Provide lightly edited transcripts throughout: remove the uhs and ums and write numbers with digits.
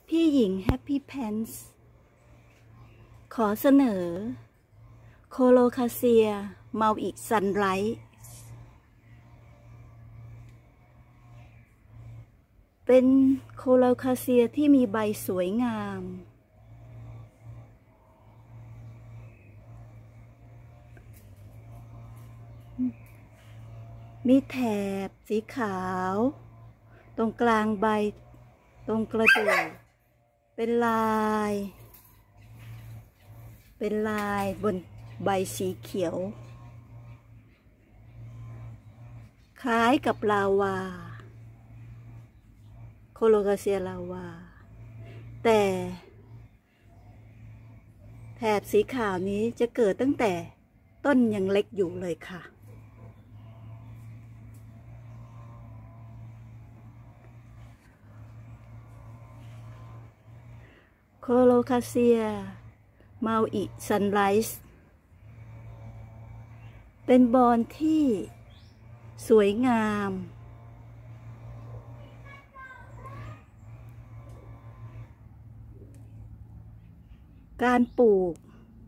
พี่หญิงแฮปปี้แพนส์ขอเสนอโคโลคาเซียเมาอิซันไรท์เป็นโคโลคาเซียที่มีใบสวยงามมีแถบสีขาวตรงกลางใบตรงกระดูกเป็นลายบนใบสีเขียวคล้ายกับลาวาโคโลคาเซียลาวาแต่แถบสีขาวนี้จะเกิดตั้งแต่ต้นยังเล็กอยู่เลยค่ะโคโลคาเซียเมาอิซันไรส์เป็นบอนที่สวยงามการปลูก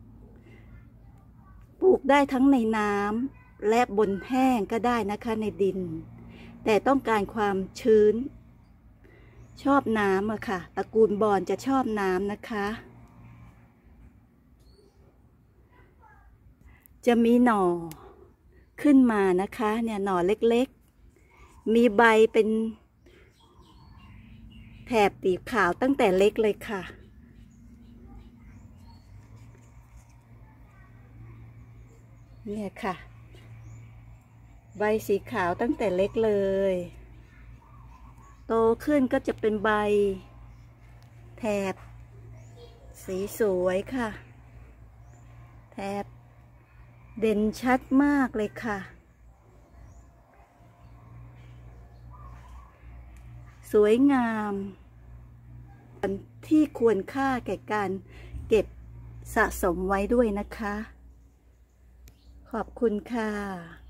ได้ทั้งในน้ำและบนแห้งก็ได้นะคะในดินแต่ต้องการความชื้นชอบน้ำอะค่ะตระกูลบอนจะชอบน้ำนะคะจะมีหน่อขึ้นมานะคะเนี่ยหน่อเล็กๆมีใบเป็นแถบสีขาวตั้งแต่เล็กเลยค่ะเนี่ยค่ะใบสีขาวตั้งแต่เล็กเลยโตขึ้นก็จะเป็นใบแถบสีสวยค่ะแถบเด่นชัดมากเลยค่ะสวยงามที่ควรค่าแก่การเก็บสะสมไว้ด้วยนะคะขอบคุณค่ะ